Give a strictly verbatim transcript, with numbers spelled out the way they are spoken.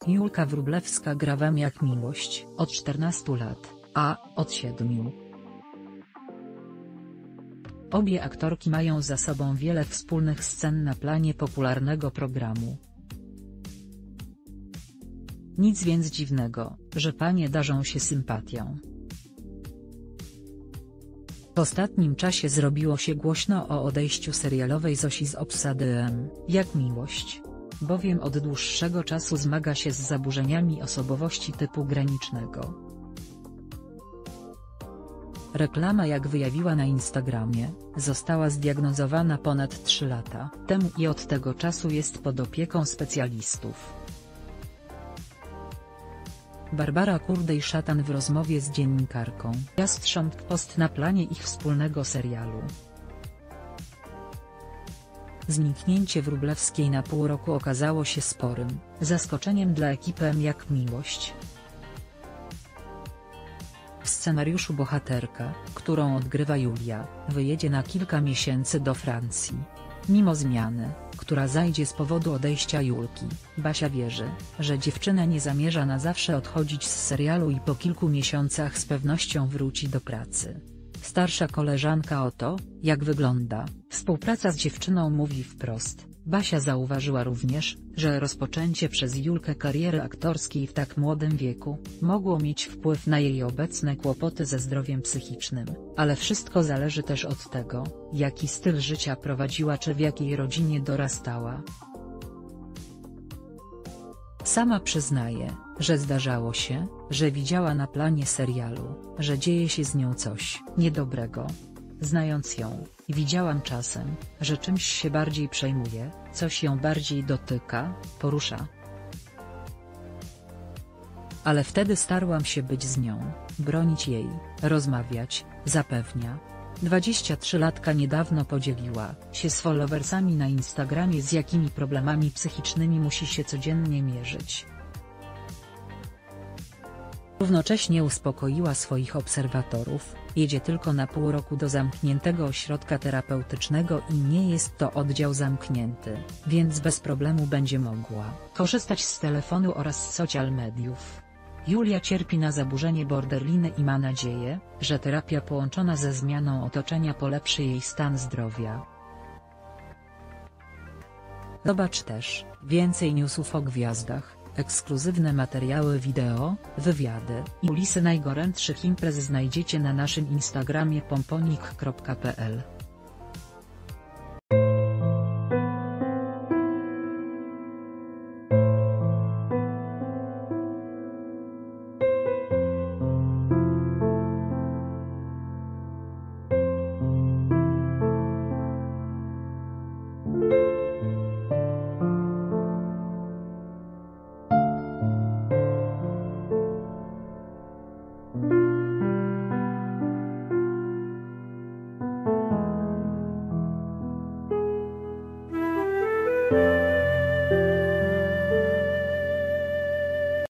Julka Wróblewska gra w M jak miłość od czternastu lat, a od siedmiu. Obie aktorki mają za sobą wiele wspólnych scen na planie popularnego programu. Nic więc dziwnego, że panie darzą się sympatią. W ostatnim czasie zrobiło się głośno o odejściu serialowej Zosi z obsady M jak miłość, bowiem od dłuższego czasu zmaga się z zaburzeniami osobowości typu granicznego. Reklama, jak wyjawiła na Instagramie, została zdiagnozowana ponad trzy lata temu i od tego czasu jest pod opieką specjalistów. Barbara Kurdej-Szatan w rozmowie z dziennikarką Jastrząb Post na planie ich wspólnego serialu. Zniknięcie Wróblewskiej na pół roku okazało się sporym zaskoczeniem dla ekipy M jak miłość. W scenariuszu bohaterka, którą odgrywa Julia, wyjedzie na kilka miesięcy do Francji. Mimo zmiany, która zajdzie z powodu odejścia Julki, Basia wierzy, że dziewczyna nie zamierza na zawsze odchodzić z serialu i po kilku miesiącach z pewnością wróci do pracy. Starsza koleżanka o to, jak wygląda współpraca z dziewczyną, mówi wprost. Basia zauważyła również, że rozpoczęcie przez Julkę kariery aktorskiej w tak młodym wieku mogło mieć wpływ na jej obecne kłopoty ze zdrowiem psychicznym, ale wszystko zależy też od tego, jaki styl życia prowadziła czy w jakiej rodzinie dorastała. Sama przyznaje, że zdarzało się, że widziała na planie serialu, że dzieje się z nią coś niedobrego. Znając ją, widziałam czasem, że czymś się bardziej przejmuje, coś ją bardziej dotyka, porusza. Ale wtedy starałam się być z nią, bronić jej, rozmawiać, zapewnia. dwudziestotrzylatka niedawno podzieliła się z followersami na Instagramie, z jakimi problemami psychicznymi musi się codziennie mierzyć. Równocześnie uspokoiła swoich obserwatorów, jedzie tylko na pół roku do zamkniętego ośrodka terapeutycznego i nie jest to oddział zamknięty, więc bez problemu będzie mogła korzystać z telefonu oraz social mediów. Julia cierpi na zaburzenie borderline i ma nadzieję, że terapia połączona ze zmianą otoczenia polepszy jej stan zdrowia. Zobacz też więcej newsów o gwiazdach, ekskluzywne materiały wideo, wywiady i kulisy najgorętszych imprez znajdziecie na naszym Instagramie pomponik kropka p l.